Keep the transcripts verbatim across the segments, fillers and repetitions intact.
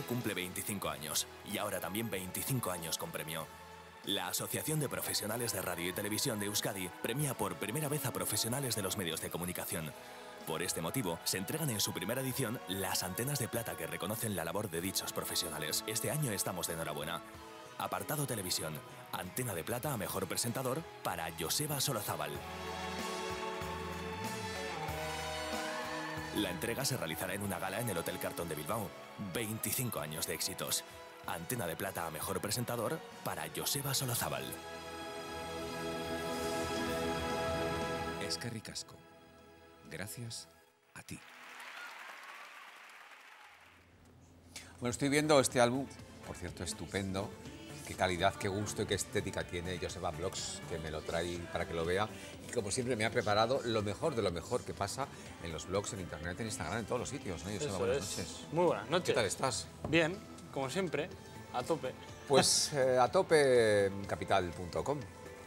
cumple veinticinco años y ahora también veinticinco años con premio. La Asociación de Profesionales de Radio y Televisión de Euskadi premia por primera vez a profesionales de los medios de comunicación. Por este motivo, se entregan en su primera edición las antenas de plata que reconocen la labor de dichos profesionales. Este año estamos de enhorabuena. Apartado Televisión, antena de plata a mejor presentador para Joseba Solozábal. La entrega se realizará en una gala en el Hotel Cartón de Bilbao. veinticinco años de éxitos. Antena de plata a mejor presentador para Joseba Solozábal. Eskerrik asko. Gracias a ti. Bueno, estoy viendo este álbum, por cierto, estupendo. Qué calidad, qué gusto y qué estética tiene Joseba Blogs, que me lo trae para que lo vea. Y como siempre me ha preparado lo mejor de lo mejor que pasa en los blogs, en internet, en Instagram, en todos los sitios, ¿no, Joseba? Eso Buenas es. noches. Muy buenas noches. ¿Qué tal estás? Bien, como siempre, a tope. Pues eh, a tope capital punto com.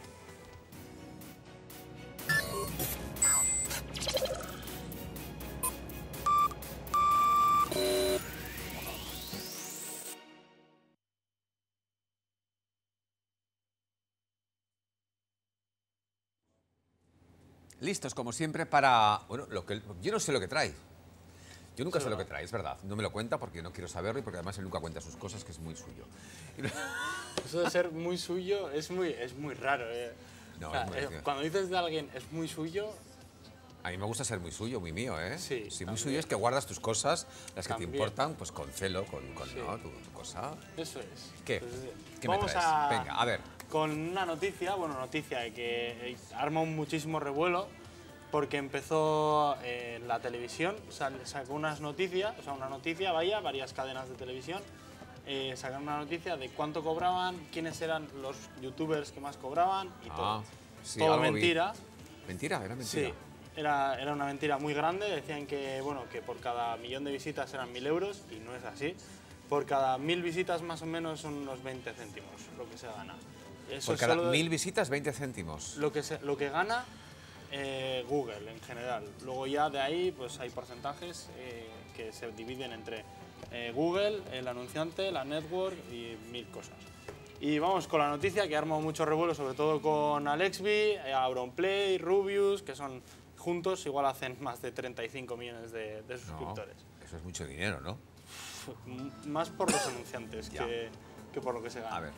Listos, como siempre, para... Bueno, lo que, yo no sé lo que trae. Yo nunca Sí, sé lo que ¿verdad? trae, es verdad. No me lo cuenta porque yo no quiero saberlo y porque además él nunca cuenta sus cosas, que es muy suyo. Eso de ser muy suyo es muy, es muy raro. Eh. No, O sea, es muy eh, gracioso. cuando dices de alguien es muy suyo, A mí me gusta ser muy suyo, muy mío, ¿eh? Sí, muy también. suyo es que guardas tus cosas, las que También. te importan, pues con celo, con, con Sí. ¿no? tu, tu cosa. eso es. ¿Qué? Pues, eh, ¿Qué me vamos traes? a- Venga, a ver. Con una noticia, bueno, noticia de que eh, arma un muchísimo revuelo porque empezó eh, en la televisión, sal- sacó unas noticias, o sea, una noticia, vaya, varias cadenas de televisión, eh, sacaron una noticia de cuánto cobraban, quiénes eran los youtubers que más cobraban y Ah, todo. sí, todo algo vi. mentira. ¿Mentira? ¿Era mentira? Sí, era, era una mentira muy grande. Decían que, bueno, que por cada millón de visitas eran mil euros y no es así. Por cada mil visitas más o menos son unos veinte céntimos lo que se gana. Eso Por es cada solo de- mil visitas, veinte céntimos. lo que, se- lo que gana eh, Google en general. Luego ya de ahí pues hay porcentajes eh, que se dividen entre eh, Google, el anunciante, la network y mil cosas. Y vamos con la noticia que ha armado mucho revuelo, sobre todo con Alexby, Auronplay, Rubius, que son juntos igual hacen más de treinta y cinco millones de, de No, suscriptores. eso es mucho dinero, ¿no? M- Más por los anunciantes Ya. que, que por lo que se gana. A ver.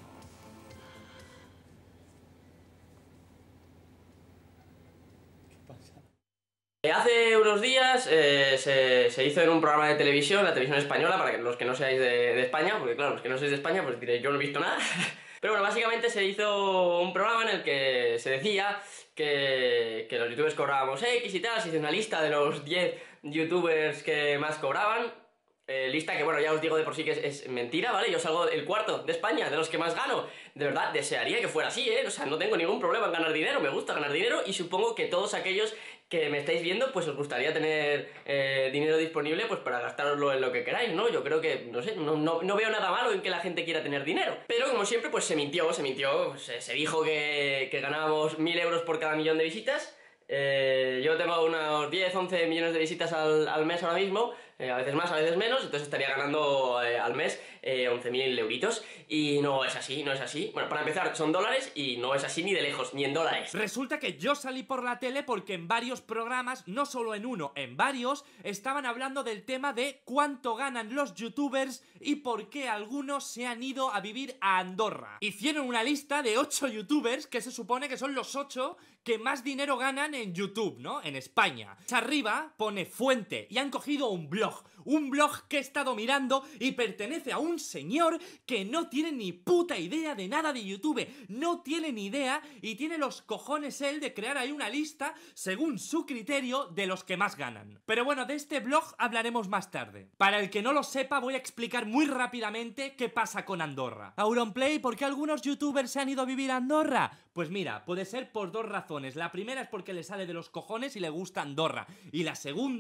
Hace unos días eh, se, se hizo en un programa de televisión, la televisión española, para que los que no seáis de, de España, porque claro, los que no sois de España, pues diréis, yo no he visto nada. Pero bueno, básicamente se hizo un programa en el que se decía que, que los youtubers cobrábamos X y tal, se hizo una lista de los diez youtubers que más cobraban. Eh, lista que, bueno, ya os digo de por sí que es, es mentira, ¿vale? Yo salgo el cuarto de España, de los que más gano. De verdad, desearía que fuera así, ¿eh? O sea, no tengo ningún problema en ganar dinero, me gusta ganar dinero y supongo que todos aquellos que me estáis viendo, pues os gustaría tener eh, dinero disponible pues para gastároslo en lo que queráis, ¿no? Yo creo que, no sé, no, no, no veo nada malo en que la gente quiera tener dinero. Pero como siempre, pues se mintió, se mintió, se, se dijo que, que ganábamos mil euros por cada millón de visitas. Eh, yo tengo unos diez, once millones de visitas al, al mes ahora mismo, eh, a veces más, a veces menos, entonces estaría ganando eh, al mes eh, once mil euritos. Y no es así, no es así. Bueno, para empezar, son dólares y no es así ni de lejos, ni en dólares. Resulta que yo salí por la tele porque en varios programas, no solo en uno, en varios, estaban hablando del tema de cuánto ganan los youtubers y por qué algunos se han ido a vivir a Andorra. Hicieron una lista de ocho youtubers que se supone que son los ocho que más dinero ganan en YouTube, ¿no? En España. Arriba pone fuente y han cogido un blog. Un blog que he estado mirando y pertenece a un señor que no tiene ni puta idea de nada de YouTube. No tiene ni idea y tiene los cojones él de crear ahí una lista según su criterio de los que más ganan. Pero bueno, de este blog hablaremos más tarde. Para el que no lo sepa, voy a explicar muy rápidamente qué pasa con Andorra. Auronplay, ¿por qué algunos youtubers se han ido a vivir a Andorra? Pues mira, puede ser por dos razones. La primera es porque le sale de los cojones y le gusta Andorra. Y la segunda,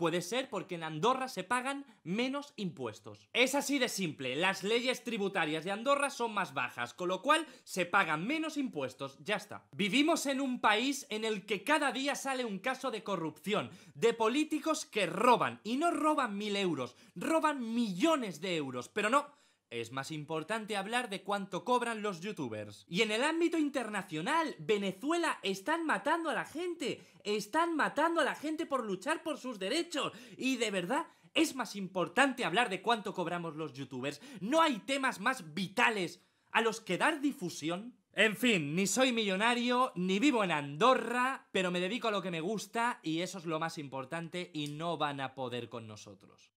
Puede ser porque en Andorra se pagan menos impuestos. Es así de simple, las leyes tributarias de Andorra son más bajas, con lo cual se pagan menos impuestos, ya está. Vivimos en un país en el que cada día sale un caso de corrupción, de políticos que roban, y no roban mil euros, roban millones de euros, pero no... Es más importante hablar de cuánto cobran los youtubers. Y en el ámbito internacional, Venezuela están matando a la gente. Están matando a la gente por luchar por sus derechos. Y de verdad, es más importante hablar de cuánto cobramos los youtubers. No hay temas más vitales a los que dar difusión. En fin, ni soy millonario, ni vivo en Andorra, pero me dedico a lo que me gusta y eso es lo más importante y no van a poder con nosotros.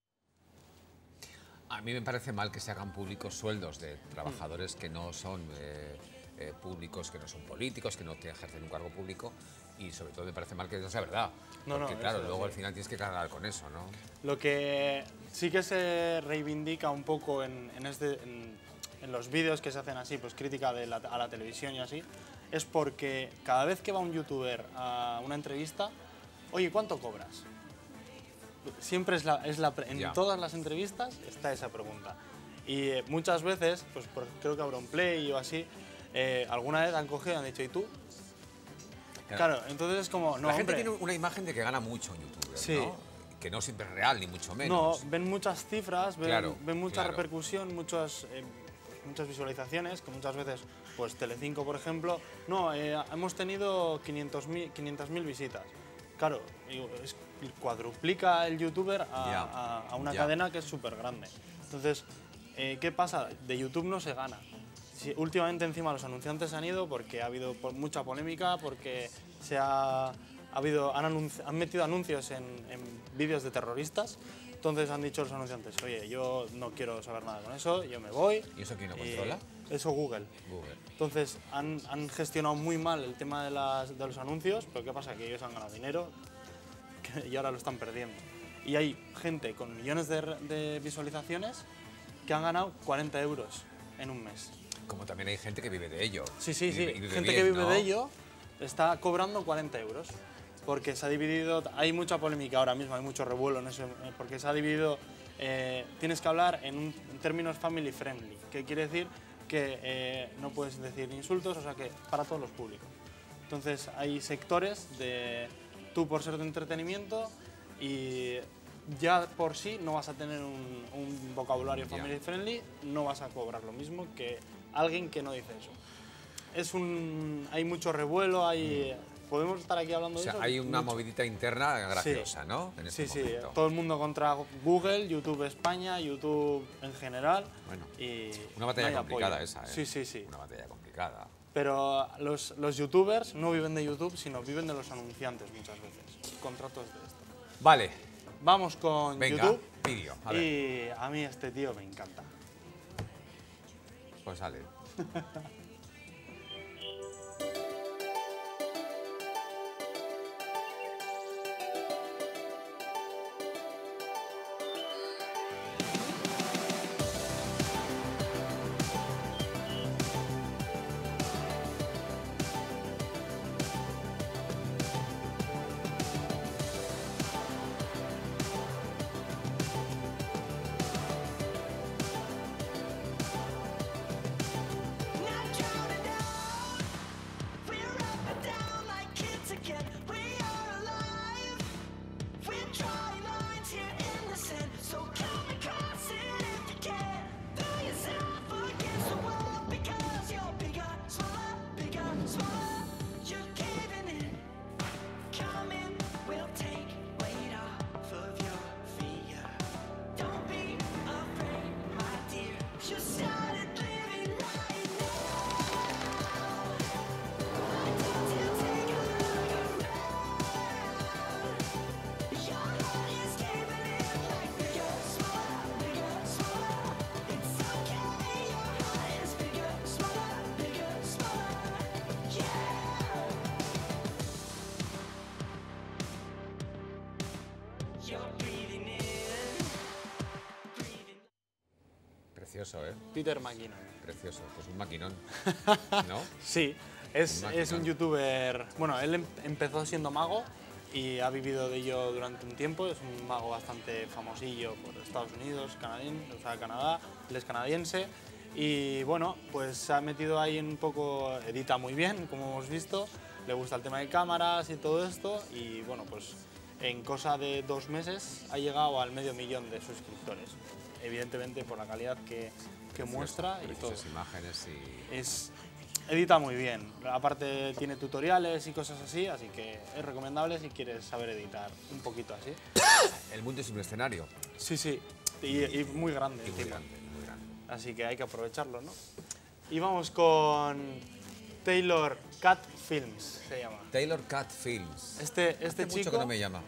A mí me parece mal que se hagan públicos sueldos de trabajadores que no son eh, eh, públicos, que no son políticos, que no te ejercen un cargo público y sobre todo me parece mal que eso sea verdad. No, porque no, claro, eso, luego sí. al final tienes que cargar con eso, ¿no? Lo que sí que se reivindica un poco en, en, este, en, en los vídeos que se hacen así, pues crítica de la, a la televisión y así, es porque cada vez que va un youtuber a una entrevista, oye, ¿cuánto cobras? Siempre es la, es la en Ya. todas las entrevistas está esa pregunta. Y eh, muchas veces, pues por, creo que Auronplay o así, eh, alguna vez han cogido y han dicho, ¿y tú? Claro, entonces es como, no, La gente hombre, tiene una imagen de que gana mucho en YouTube, Sí. ¿no? Que no siempre es real, ni mucho no, menos. ven muchas cifras, ven, Claro, ven mucha claro. repercusión, muchas, eh, muchas visualizaciones, que muchas veces, pues Telecinco, por ejemplo, no, eh, hemos tenido quinientas mil visitas. Claro, digo, es, cuadruplica el youtuber a, Ya, a- a una ya. cadena que es súper grande. Entonces, eh, ¿qué pasa? De YouTube no se gana. Sí, últimamente encima los anunciantes han ido porque ha habido po- mucha polémica, porque se ha, ha habido, han, anunci- han metido anuncios en, en vídeos de terroristas. Entonces han dicho los anunciantes, oye, yo no quiero saber nada con eso, yo me voy. ¿Y eso quién lo Y controla? Eso Google. Google. Entonces han, han gestionado muy mal el tema de, las, de los anuncios, pero ¿qué pasa? Que ellos han ganado dinero que- y ahora lo están perdiendo. Y hay gente con millones de, re- de visualizaciones que han ganado cuarenta euros en un mes. Como también hay gente que vive de ello. Sí, sí, Y sí. vive- y vive Gente bien, que vive ¿no? de ello está cobrando cuarenta euros. Porque se ha dividido, hay mucha polémica ahora mismo, hay mucho revuelo en eso, eh, porque se ha dividido, eh, tienes que hablar en, un- en términos family friendly, que quiere decir que eh, no puedes decir insultos, o sea que para todos los públicos. Entonces hay sectores de tú por ser de entretenimiento y ya por sí no vas a tener un, un vocabulario Ya. family friendly, no vas a cobrar lo mismo que alguien que no dice eso. Es un, hay mucho revuelo, hay, podemos estar aquí hablando O sea, de eso. hay una Mucho. movidita interna graciosa, ¿no? En este Sí, sí, momento. todo el mundo contra Google, YouTube España, YouTube en general. Bueno, y una batalla no hay complicada apoyo. esa, ¿eh? Sí, sí, sí. Una batalla complicada. Pero los, los youtubers no viven de YouTube, sino viven de los anunciantes muchas veces. Contratos de esto. Vale, Vamos con venga, YouTube. vídeo. A ver, Y a mí este tío me encanta. pues sale. Precioso, ¿eh? Peter McKinnon. Precioso. Pues un maquinón, ¿no? Sí, es, Un es un maquinón. youtuber. Bueno, él em- empezó siendo mago y ha vivido de ello durante un tiempo. Es un mago bastante famosillo por Estados Unidos, canadiense, o sea, Canadá, él es canadiense. Y bueno, pues se ha metido ahí un poco, edita muy bien, como hemos visto, le gusta el tema de cámaras y todo esto, y bueno, pues en cosa de dos meses ha llegado al medio millón de suscriptores, evidentemente por la calidad que, que Precioso, muestra y todo. preciosas imágenes y... Es, edita muy bien, aparte tiene tutoriales y cosas así, así que es recomendable si quieres saber editar un poquito así. El mundo es un escenario. Sí, sí, y, y muy grande. Y muy encima. grande, y muy grande. Así que hay que aprovecharlo, ¿no? Y vamos con Taylor Cat Films, se llama. Taylor Cat Films. Este, este Hace chico, mucho que no me llama.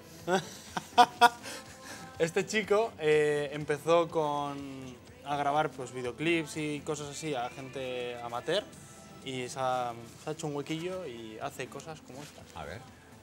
este chico eh, empezó con, a grabar pues, videoclips y cosas así a gente amateur y se ha, se ha hecho un huequillo y hace cosas como estas. A ver.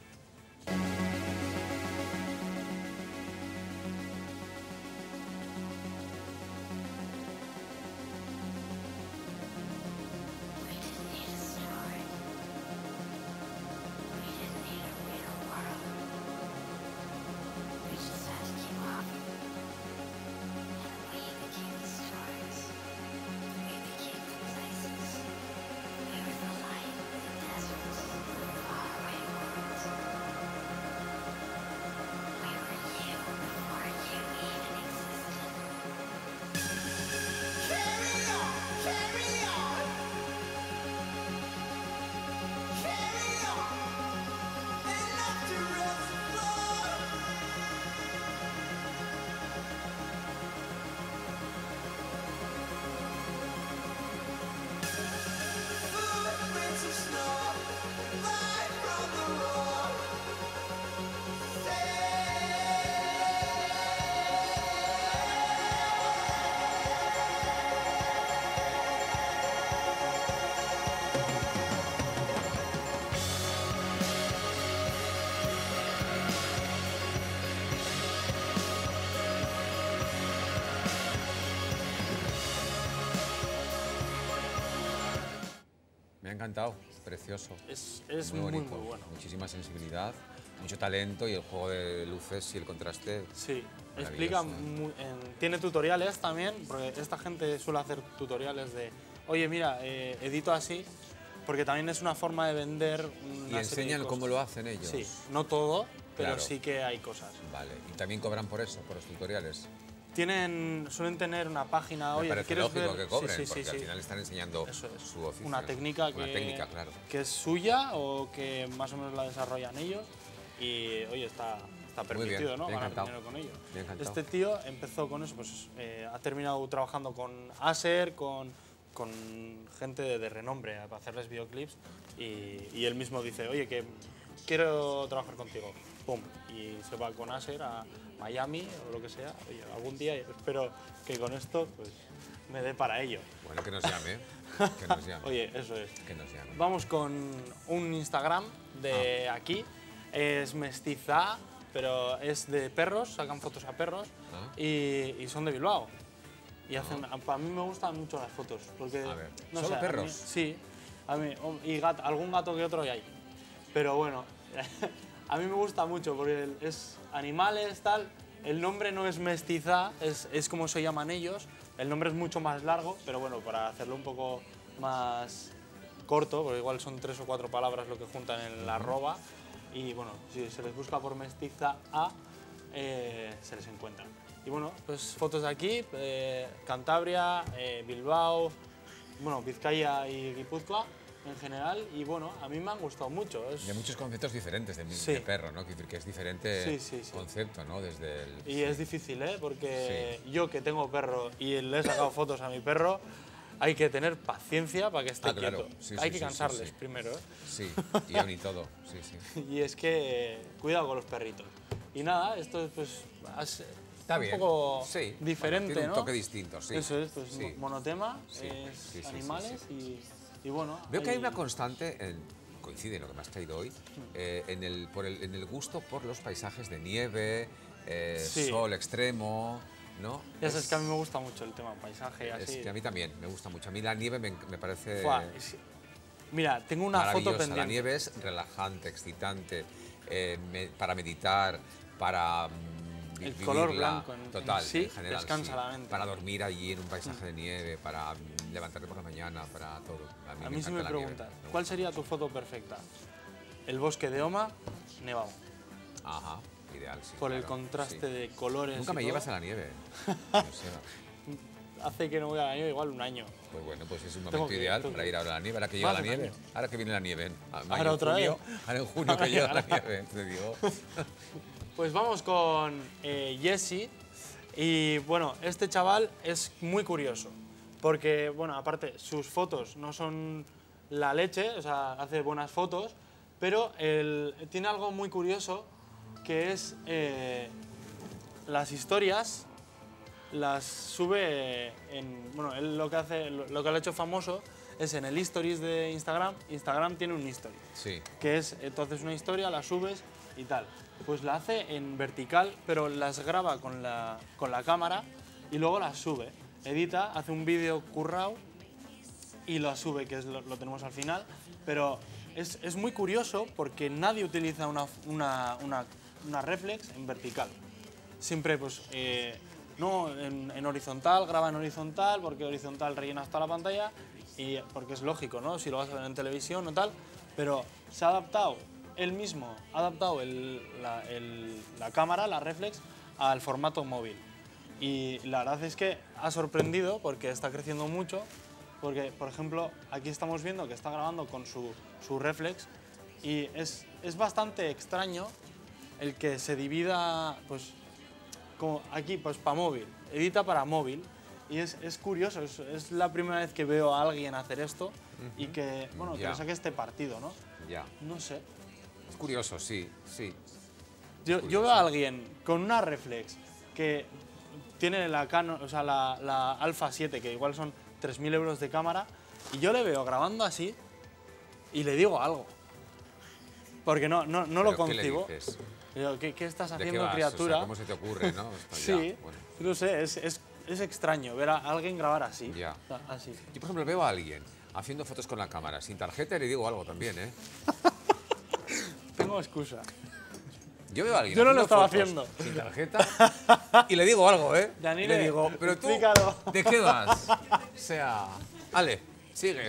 Me ha encantado, precioso. Es, es muy muy, bonito, muy bueno. muchísima sensibilidad, mucho talento y el juego de luces y el contraste. Sí, Maravilloso, explica, ¿eh? mu- en- tiene tutoriales también, porque esta gente suele hacer tutoriales de, oye, mira, eh, edito así, porque también es una forma de vender una Y serie de enseñan cosas. cómo lo hacen ellos. Sí, no todo, pero Claro. sí que hay cosas. Vale, y también cobran por eso, por los tutoriales. Tienen, suelen tener una página, Me oye, parece ¿quieres lógico ver? que cobren, Sí, sí, porque sí, al sí. final están enseñando Eso es. su oficio. Una técnica, Una que, técnica, claro. que es suya o que más o menos la desarrollan ellos y, oye, está, está Muy bien, permitido, ¿no? me ha Ganar encantado. dinero con ello. Me ha encantado. Este tío empezó con eso, pues eh, ha terminado trabajando con Acer, con, con gente de, de renombre para hacerles videoclips y, y él mismo dice, oye, que quiero trabajar contigo. Pum, y se va con Acer a Miami o lo que sea. Oye, algún día espero que con esto pues, me dé para ello. Bueno, que nos llame, que nos llame, Oye, eso es. que nos llame. Vamos con un Instagram de aquí. Es mestiza, pero es de perros, sacan fotos a perros Ah. y, y son de Bilbao. Y hacen, para mí me gustan mucho las fotos. Porque, A ver, no ¿solo sé, a mí- perros? sí, a mí, oh, y gat- algún gato que otro y hay. Pero bueno, a mí me gusta mucho porque el- es animales, tal. El nombre no es mestiza, es, es como se llaman ellos. El nombre es mucho más largo, pero bueno, para hacerlo un poco más corto, porque igual son tres o cuatro palabras lo que juntan en la arroba. Y bueno, si se les busca por mestiza A, eh, se les encuentra. Y bueno, pues fotos de aquí, eh, Cantabria, eh, Bilbao, bueno, Vizcaya y Guipúzcoa en general. Y bueno, a mí me han gustado mucho. Es, De muchos conceptos diferentes de, mi- Sí. de perro, ¿no? Quiero decir que es diferente Sí, sí, sí. concepto, ¿no? Desde el... y sí. es difícil, ¿eh? Porque yo que tengo perro y le he sacado fotos a mi perro, hay que tener paciencia para que esté Ah, claro. quieto. Sí, hay sí, que sí, cansarles sí, sí. primero, ¿eh? Sí, y aún y todo, sí, sí. Y es que eh, cuidado con los perritos. Y nada, esto es pues es Está un bien. poco Sí, diferente, bueno, tiene un ¿no? toque distinto, sí. Eso es, pues Sí. mo- monotema, Sí, es sí, sí, sí, animales sí. Y, y bueno. Veo que hay hay- una constante, en- coincide en lo que me has traído hoy, eh, en, el, por el, en el gusto por los paisajes de nieve, eh, Sí. sol extremo, ¿no? Ya sabes que a mí me gusta mucho el tema paisaje, es así. que a mí también me gusta mucho. A mí la nieve me, me parece Fua, es- Mira, tengo una foto maravillosa. pendiente. La nieve es relajante, excitante. eh, me- para meditar, para mm, vi- El color vivirla, blanco en- en total, sí en general, descansa sí. la mente. Para dormir allí en un paisaje de nieve, para mm, levantarte por la mañana, para todo. A mí, A me mí sí encanta me la nieve, preguntan, me ¿cuál gusta. sería tu foto perfecta? El bosque de Oma, nevado. Ajá, ideal, sí. Por el claro, contraste sí. de colores. Nunca y me todo. llevas a la nieve. No sé. Hace que no voy a la nieve igual un año. Pues bueno, pues es un Tengo momento que- ideal tengo para que- ir ahora a la nieve. Ahora que llega Más la de un nieve. año. Ahora que viene la nieve. A mayo, Ahora otra junio, vez. Ahora en junio que llega la nieve, te digo. Pues vamos con eh, Jesse. Y bueno, este chaval es muy curioso. Porque, bueno, aparte, sus fotos no son la leche, o sea, hace buenas fotos. Pero él tiene algo muy curioso que es eh, las historias. Las sube en. Bueno, él lo que hace, lo, lo que lo ha hecho famoso es en el Stories de Instagram. Instagram tiene un Story, Sí. que es entonces una historia, la subes y tal. Pues la hace en vertical, pero las graba con la, con la cámara y luego las sube. Edita, hace un vídeo currao y lo sube, que es lo, lo tenemos al final. Pero es, es muy curioso porque nadie utiliza una, una, una, una reflex en vertical. Siempre, pues, eh, no, en, en horizontal, graba en horizontal, porque horizontal rellenas toda la pantalla, y porque es lógico, ¿no? Si lo vas a ver en televisión o tal, pero se ha adaptado, él mismo ha adaptado el- la, el- la cámara, la reflex, al formato móvil. Y la verdad es que ha sorprendido porque está creciendo mucho, porque, por ejemplo, aquí estamos viendo que está grabando con su, su reflex, y es, es bastante extraño el que se divida, pues, como aquí, pues para móvil, edita para móvil, y es, es curioso, es, es la primera vez que veo a alguien hacer esto y que, bueno, que Ya. le saque este partido, ¿no? Ya. No sé. Es curioso, sí, sí. Yo, curioso. yo veo a alguien con una reflex que tiene la Canon, o sea, la, la Alpha siete, que igual son tres mil euros de cámara, y yo le veo grabando así y le digo algo. Porque no, no, no lo ¿Pero qué le concibo. dices? Digo, ¿qué, qué estás ¿De qué haciendo, vas? criatura? O sea, ¿cómo se te ocurre, no? Esto Sí, ya, bueno. no sé, es, es, es extraño ver a alguien grabar así. Ya. O sea, así. Yo, por ejemplo, veo a alguien haciendo fotos con la cámara sin tarjeta y le digo algo también, ¿eh? Tengo excusa. Yo veo a alguien Yo no lo haciendo estaba fotos haciendo. sin tarjeta y le digo algo, ¿eh? Yanire, Y le digo, pero tú, explícalo. ¿de qué vas? O sea, Ale, sigue.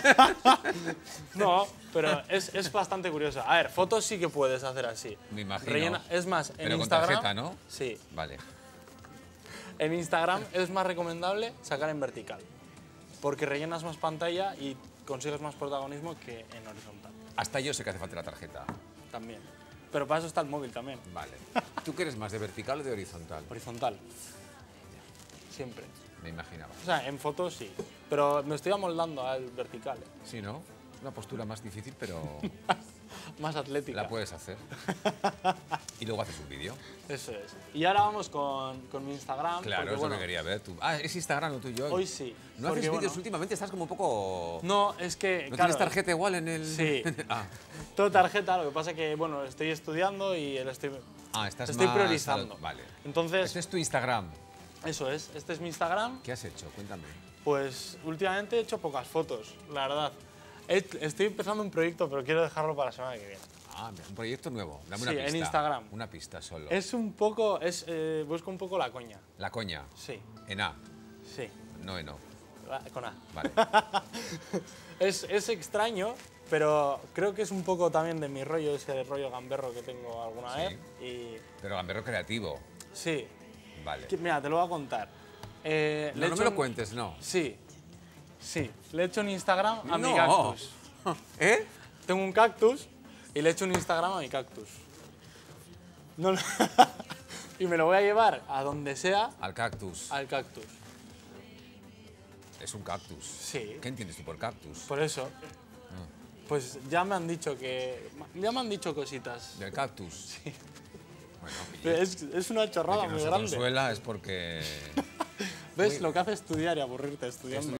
No, pero es, es bastante curioso. A ver, fotos sí que puedes hacer así. Me imagino. Rellena- es más, en Pero con Instagram. tarjeta, ¿no? Sí. Vale. En Instagram es más recomendable sacar en vertical. Porque rellenas más pantalla y consigues más protagonismo que en horizontal. Hasta yo sé que hace falta la tarjeta. También. Pero para eso está el móvil también. Vale. ¿Tú qué eres más, de vertical o de horizontal? Horizontal. Siempre. Me imaginaba. O sea, en fotos sí. Pero me estoy amoldando al vertical. ¿eh? Sí, ¿no? Una postura más difícil, pero Más atlética. la puedes hacer. Y luego haces un vídeo. Eso es. Y ahora vamos con, con mi Instagram. Claro, porque, es bueno, lo que quería ver. Tú. Ah, es Instagram lo tuyo. hoy sí. ¿No porque, haces vídeos bueno, últimamente? Estás como un poco... No, es que. ¿No claro, tienes tarjeta igual en el...? Sí. ah. Todo tarjeta, lo que pasa que, bueno, estoy estudiando y el estoy, ah, estás estoy más... priorizando. Vale. Entonces, Este es tu Instagram. eso es. Este es mi Instagram. ¿Qué has hecho? Cuéntame. Pues últimamente he hecho pocas fotos, la verdad. He- Estoy empezando un proyecto, pero quiero dejarlo para la semana que viene. Ah, un proyecto nuevo. Dame Sí, una en pista. Instagram. Una pista solo. Es un poco. Es, eh, busco un poco la coña. La coña. Sí, En A, sí. no en O. la- Con A. Vale. Es, es extraño, pero creo que es un poco también de mi rollo, ese rollo gamberro que tengo alguna Sí. vez. Y Pero gamberro creativo. sí, Vale. que- mira, te lo voy a contar. Eh, le No, he no hecho me lo un- cuentes, no. Sí, sí. Le he hecho un Instagram a mi No. cactus. ¿Eh? Tengo un cactus y le he hecho un Instagram a mi cactus. No lo- y me lo voy a llevar a donde sea Al cactus. al cactus. Es un cactus. Sí. ¿Qué entiendes tú por cactus? Por eso. Pues ya me han dicho que. Ya me han dicho cositas. Del cactus. Sí. Bueno, oye, Es, es una de chorrada que no muy se grande. consuela es porque... ¿Ves lo que hace estudiar y aburrirte estudiando?